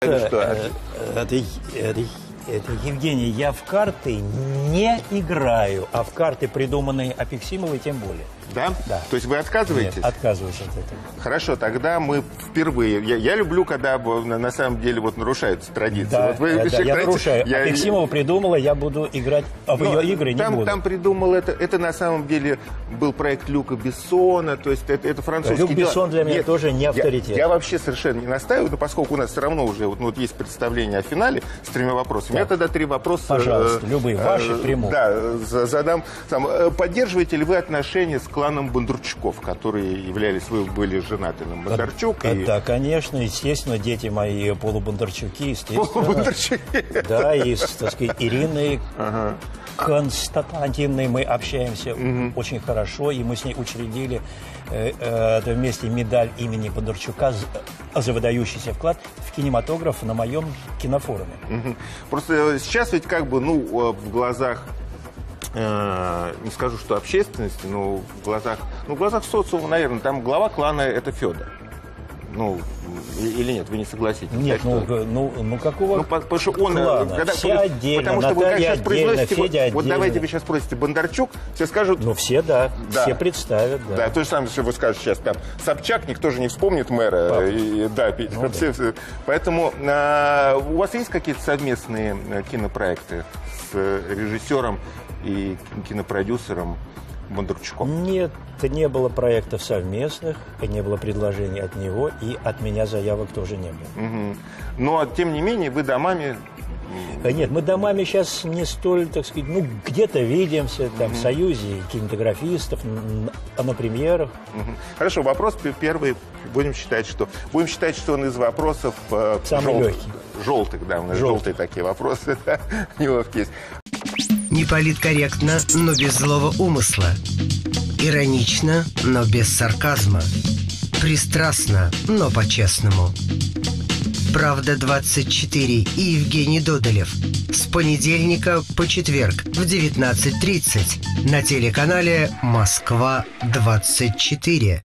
Евгений, я в карты не играю, а в карты, придуманные Апексимовой, тем более. Да? Да. То есть вы отказываетесь? Нет, отказываюсь от этого. Хорошо, тогда мы впервые... Я люблю, когда на самом деле вот нарушаются традиции. Да, вот вы я нарушаю. Апексимова придумала, я буду играть, а в ее игры не буду. Там придумал это на самом деле был проект Люка Бессона, то есть это французский... Люк Бессон для меня тоже не авторитет. Я вообще совершенно не настаиваю, но поскольку у нас все равно уже вот есть представление о финале с 3 вопросами, я тогда 3 вопроса... Пожалуйста, любые ваши приму. Да, задам. Поддерживаете ли вы отношения с кланом Бондарчуков, которые вы были женаты на Бондарчук? Да, конечно, естественно, дети мои полубондарчуки, естественно. Полубондарчуки? Да, и с, так сказать, Ириной Константиновной мы общаемся очень хорошо, и мы с ней учредили вместе медаль имени Бондарчука за выдающийся вклад в кинематограф на моем кинофоруме. Просто сейчас ведь в глазах, не скажу, что общественности, но в глазах социума, наверное, там глава клана – это Федор. Или нет, вы не согласитесь? Нет, какого потому что он, клана? Все отдельно, потому что Наталья вы сейчас отдельно, произносите, Федя отдельно. Вот давайте вы сейчас спросите Бондарчук, все скажут... Все, все представят, да. Да, то же самое, что вы скажете сейчас, там, Собчак, никто же не вспомнит мэра. Поэтому у вас есть какие-то совместные кинопроекты с режиссером и кинопродюсером Бондарчуком? Нет, не было проектов совместных, не было предложений от него, и от меня заявок тоже не было. Но, тем не менее, вы домами... Нет, мы домами сейчас не столь, так сказать, где-то видимся, там, в союзе кинематографистов, на премьерах. Хорошо, вопрос первый, будем считать, что он из вопросов... Самый легкий. Желтых, да, у нас желтые такие вопросы, да, неловкие. Не политкорректно, но без злого умысла. Иронично, но без сарказма. Пристрастно, но по-честному. «Правда-24» и Евгений Додолев. С понедельника по четверг в 19:30 на телеканале «Москва-24».